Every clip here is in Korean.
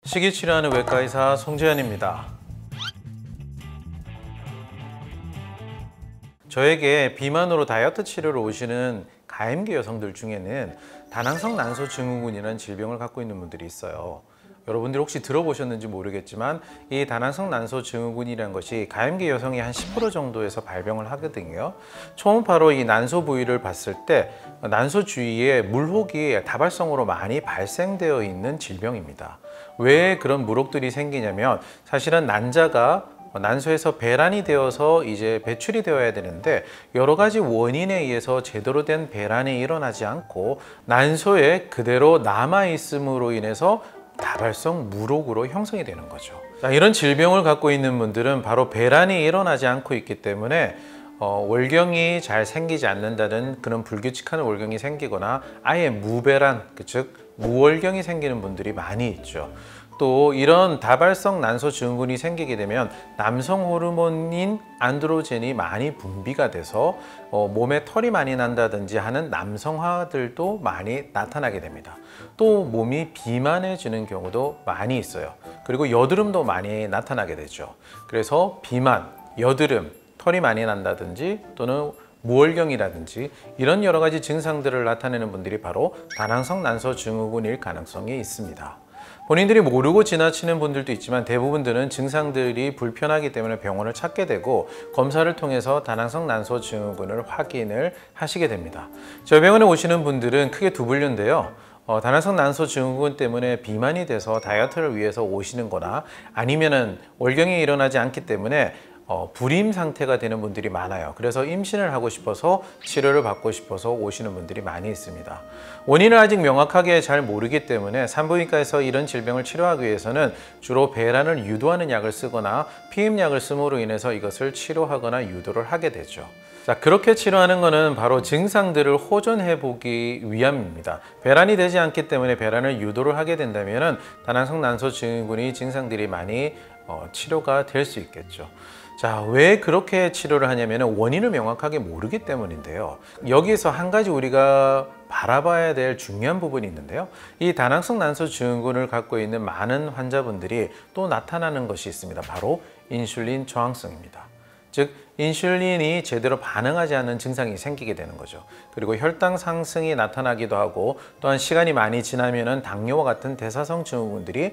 식이 치료하는 외과의사 송재현입니다. 저에게 비만으로 다이어트 치료를 오시는 가임기 여성들 중에는 다낭성 난소 증후군이라는 질병을 갖고 있는 분들이 있어요. 여러분들이 혹시 들어보셨는지 모르겠지만 이 다낭성 난소 증후군이라는 것이 가임기 여성이 한 10% 정도에서 발병을 하거든요. 초음파로 이 난소 부위를 봤을 때 난소 주위에 물혹이 다발성으로 많이 발생되어 있는 질병입니다. 왜 그런 물혹들이 생기냐면 사실은 난자가 난소에서 배란이 되어서 이제 배출이 되어야 되는데 여러 가지 원인에 의해서 제대로 된 배란이 일어나지 않고 난소에 그대로 남아 있음으로 인해서 다발성 물혹으로 형성이 되는 거죠. 자, 이런 질병을 갖고 있는 분들은 바로 배란이 일어나지 않고 있기 때문에 월경이 잘 생기지 않는다는 그런 불규칙한 월경이 생기거나 아예 무배란, 즉 무월경이 생기는 분들이 많이 있죠. 또 이런 다발성 난소 증후군이 생기게 되면 남성 호르몬인 안드로겐이 많이 분비가 돼서 몸에 털이 많이 난다든지 하는 남성화들도 많이 나타나게 됩니다. 또 몸이 비만해지는 경우도 많이 있어요. 그리고 여드름도 많이 나타나게 되죠. 그래서 비만, 여드름, 털이 많이 난다든지 또는 무월경이라든지 이런 여러 가지 증상들을 나타내는 분들이 바로 다낭성 난소 증후군일 가능성이 있습니다. 본인들이 모르고 지나치는 분들도 있지만 대부분들은 증상들이 불편하기 때문에 병원을 찾게 되고 검사를 통해서 다낭성 난소 증후군을 확인을 하시게 됩니다. 저희 병원에 오시는 분들은 크게 두 분류인데요. 다낭성 난소 증후군 때문에 비만이 돼서 다이어트를 위해서 오시는 거나 아니면은 월경이 일어나지 않기 때문에 불임 상태가 되는 분들이 많아요. 그래서 임신을 하고 싶어서 치료를 받고 싶어서 오시는 분들이 많이 있습니다. 원인을 아직 명확하게 잘 모르기 때문에 산부인과에서 이런 질병을 치료하기 위해서는 주로 배란을 유도하는 약을 쓰거나 피임약을 씀으로 인해서 이것을 치료하거나 유도를 하게 되죠. 자, 그렇게 치료하는 것은 바로 증상들을 호전해 보기 위함입니다. 배란이 되지 않기 때문에 배란을 유도를 하게 된다면 다낭성 난소 증후군의 증상들이 많이 치료가 될 수 있겠죠. 자, 왜 그렇게 치료를 하냐면 원인을 명확하게 모르기 때문인데요. 여기서 한 가지 우리가 바라봐야 될 중요한 부분이 있는데요. 이 다낭성 난소 증후군을 갖고 있는 많은 환자분들이 또 나타나는 것이 있습니다. 바로 인슐린 저항성입니다. 즉 인슐린이 제대로 반응하지 않는 증상이 생기게 되는 거죠. 그리고 혈당 상승이 나타나기도 하고 또한 시간이 많이 지나면 당뇨와 같은 대사성 증후군들이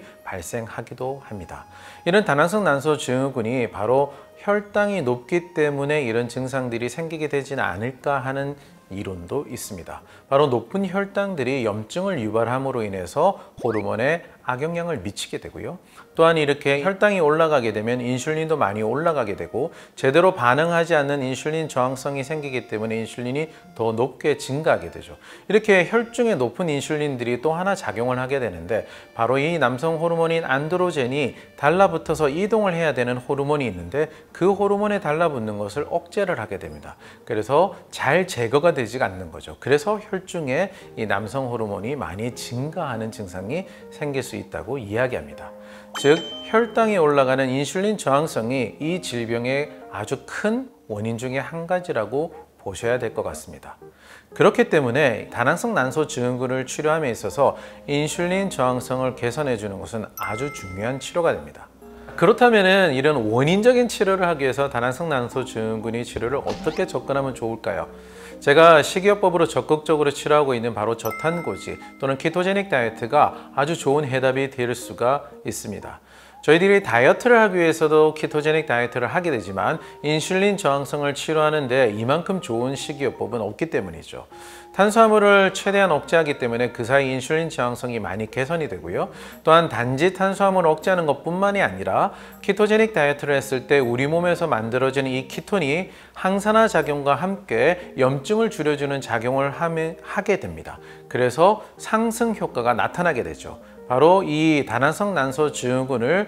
발생하기도 합니다. 이런 다낭성 난소 증후군이 바로 혈당이 높기 때문에 이런 증상들이 생기게 되지는 않을까 하는 이론도 있습니다. 바로 높은 혈당들이 염증을 유발함으로 인해서 호르몬에 악영향을 미치게 되고요. 또한 이렇게 혈당이 올라가게 되면 인슐린도 많이 올라가게 되고 제대로 반응하지 않는 인슐린 저항성이 생기기 때문에 인슐린이 더 높게 증가하게 되죠. 이렇게 혈중에 높은 인슐린들이 또 하나 작용을 하게 되는데 바로 이 남성 호르몬인 안드로겐이 달라붙어서 이동을 해야 되는 호르몬이 있는데 그 호르몬에 달라붙는 것을 억제를 하게 됩니다. 그래서 잘 제거가 되지가 않는 거죠. 그래서 혈중에 이 남성 호르몬이 많이 증가하는 증상이 생길 수 있다고 이야기합니다. 즉 혈당이 올라가는 인슐린 저항성이 이 질병의 아주 큰 원인 중에 한 가지라고 보셔야 될 것 같습니다. 그렇기 때문에 다낭성 난소 증후군을 치료함에 있어서 인슐린 저항성을 개선해 주는 것은 아주 중요한 치료가 됩니다. 그렇다면 이런 원인적인 치료를 하기 위해서 다낭성 난소 증후군의 치료를 어떻게 접근하면 좋을까요? 제가 식이요법으로 적극적으로 치료하고 있는 바로 저탄고지 또는 키토제닉 다이어트가 아주 좋은 해답이 될 수가 있습니다. 저희들이 다이어트를 하기 위해서도 키토제닉 다이어트를 하게 되지만 인슐린 저항성을 치료하는데 이만큼 좋은 식이요법은 없기 때문이죠. 탄수화물을 최대한 억제하기 때문에 그 사이 인슐린 저항성이 많이 개선이 되고요. 또한 단지 탄수화물을 억제하는 것뿐만이 아니라 키토제닉 다이어트를 했을 때 우리 몸에서 만들어지는 이 키톤이 항산화 작용과 함께 염증을 줄여주는 작용을 하게 됩니다. 그래서 상승 효과가 나타나게 되죠. 바로 이 다낭성 난소 증후군을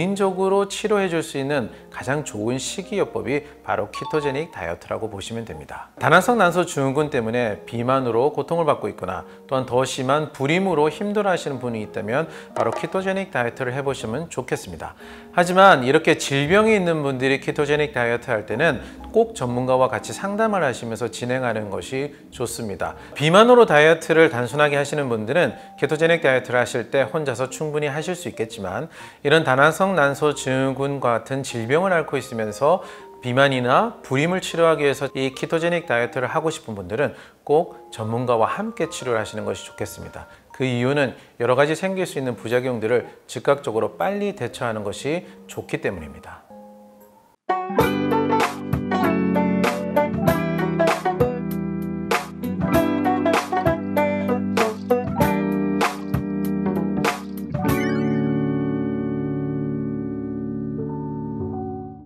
원인적으로 치료해 줄 수 있는 가장 좋은 식이요법이 바로 키토제닉 다이어트라고 보시면 됩니다. 다낭성 난소 증후군 때문에 비만으로 고통을 받고 있거나 또한 더 심한 불임으로 힘들어 하시는 분이 있다면 바로 키토제닉 다이어트를 해보시면 좋겠습니다. 하지만 이렇게 질병이 있는 분들이 키토제닉 다이어트 할 때는 꼭 전문가와 같이 상담을 하시면서 진행하는 것이 좋습니다. 비만으로 다이어트를 단순하게 하시는 분들은 키토제닉 다이어트를 하실 때 때 혼자서 충분히 하실 수 있겠지만 이런 다낭성 난소 증후군과 같은 질병을 앓고 있으면서 비만이나 불임을 치료하기 위해서 이 키토제닉 다이어트를 하고 싶은 분들은 꼭 전문가와 함께 치료를 하시는 것이 좋겠습니다. 그 이유는 여러 가지 생길 수 있는 부작용들을 즉각적으로 빨리 대처하는 것이 좋기 때문입니다.